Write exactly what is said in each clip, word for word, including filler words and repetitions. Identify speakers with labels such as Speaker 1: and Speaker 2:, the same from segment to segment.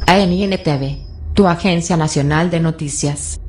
Speaker 1: A N N T V, tu agencia nacional de noticias.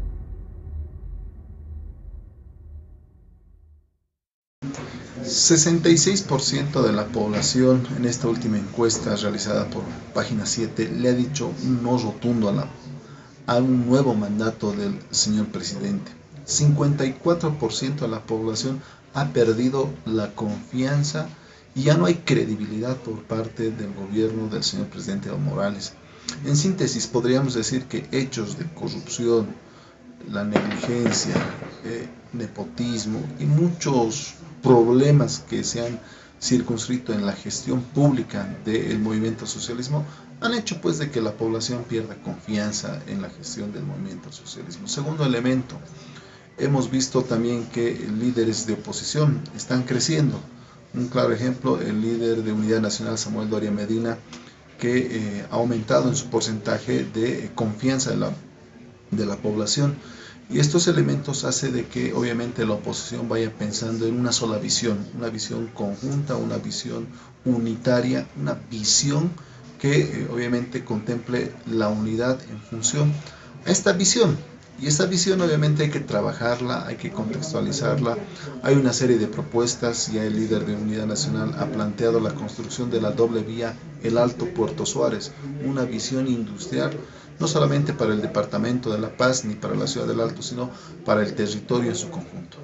Speaker 2: sesenta y seis por ciento de la población en esta última encuesta realizada por Página siete le ha dicho un no rotundo a, la, a un nuevo mandato del señor presidente. cincuenta y cuatro por ciento de la población ha perdido la confianza y ya no hay credibilidad por parte del gobierno del señor presidente Evo Morales. En síntesis, podríamos decir que hechos de corrupción, la negligencia, eh, nepotismo y muchos problemas que se han circunscrito en la gestión pública del movimiento socialismo han hecho pues de que la población pierda confianza en la gestión del movimiento socialismo. Segundo elemento, hemos visto también que líderes de oposición están creciendo. Un claro ejemplo, el líder de Unidad Nacional, Samuel Doria Medina, que eh, ha aumentado en su porcentaje de confianza de la, de la población. Y estos elementos hacen de que obviamente la oposición vaya pensando en una sola visión, una visión conjunta, una visión unitaria, una visión que eh, obviamente contemple la unidad en función a esta visión. Y esta visión obviamente hay que trabajarla, hay que contextualizarla. Hay una serie de propuestas, ya el líder de Unidad Nacional ha planteado la construcción de la doble vía El Alto Puerto Suárez, una visión industrial no solamente para el departamento de La Paz ni para la ciudad del Alto, sino para el territorio en su conjunto.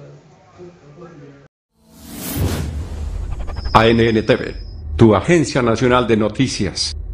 Speaker 3: A N N T V, tu agencia nacional de noticias.